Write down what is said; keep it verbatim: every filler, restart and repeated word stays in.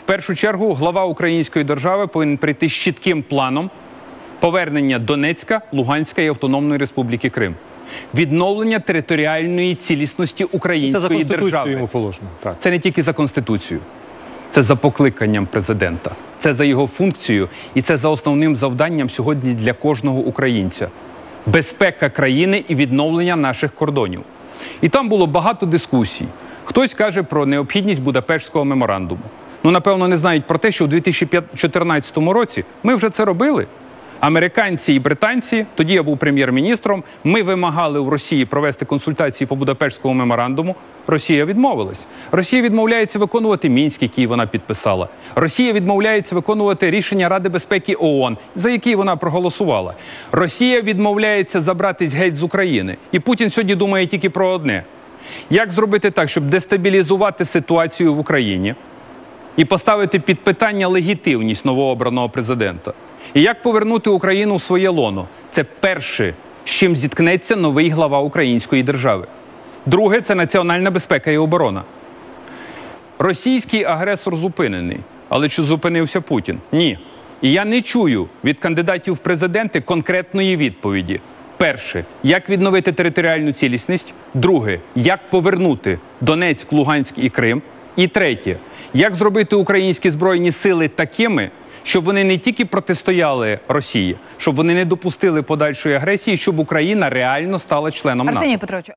В першу чергу глава української держави повинен прийти з чітким планом повернення Донецька, Луганська і Автономної Республіки Крим. Відновлення територіальної цілісності української держави. Це за Конституцією йому положено. Так. Це не тільки за Конституцією. Це за покликанням президента. Це за його функцією. І це за основним завданням сьогодні для кожного українця. Безпека країни і відновлення наших кордонів. І там було багато дискусій. Хтось каже про необхідність Будапештського меморандуму. Ну, напевно, не знають про те, що у дві тисячі чотирнадцятому році ми вже це робили. Американці і британці, тоді я був прем'єр-міністром, ми вимагали у Росії провести консультації по Будапештському меморандуму. Росія відмовилась. Росія відмовляється виконувати Мінськ, який вона підписала. Росія відмовляється виконувати рішення Ради безпеки ООН, за які вона проголосувала. Росія відмовляється забратись геть з України. І Путін сьогодні думає тільки про одне. Як зробити так, щоб дестабілізувати ситуацію в Україні і поставити під питання легітимність новообраного президента? І як повернути Україну в своє лоно? Це перше, з чим зіткнеться новий глава української держави. Друге – це національна безпека і оборона. Російський агресор зупинений. Але чи зупинився Путін? Ні. І я не чую від кандидатів в президенти конкретної відповіді. Перше – як відновити територіальну цілісність. Друге – як повернути Донецьк, Луганськ і Крим. І третє – як зробити українські Збройні сили такими, щоб вони не тільки протистояли Росії, щоб вони не допустили подальшої агресії, щоб Україна реально стала членом НАТО. Арсеній Петрович.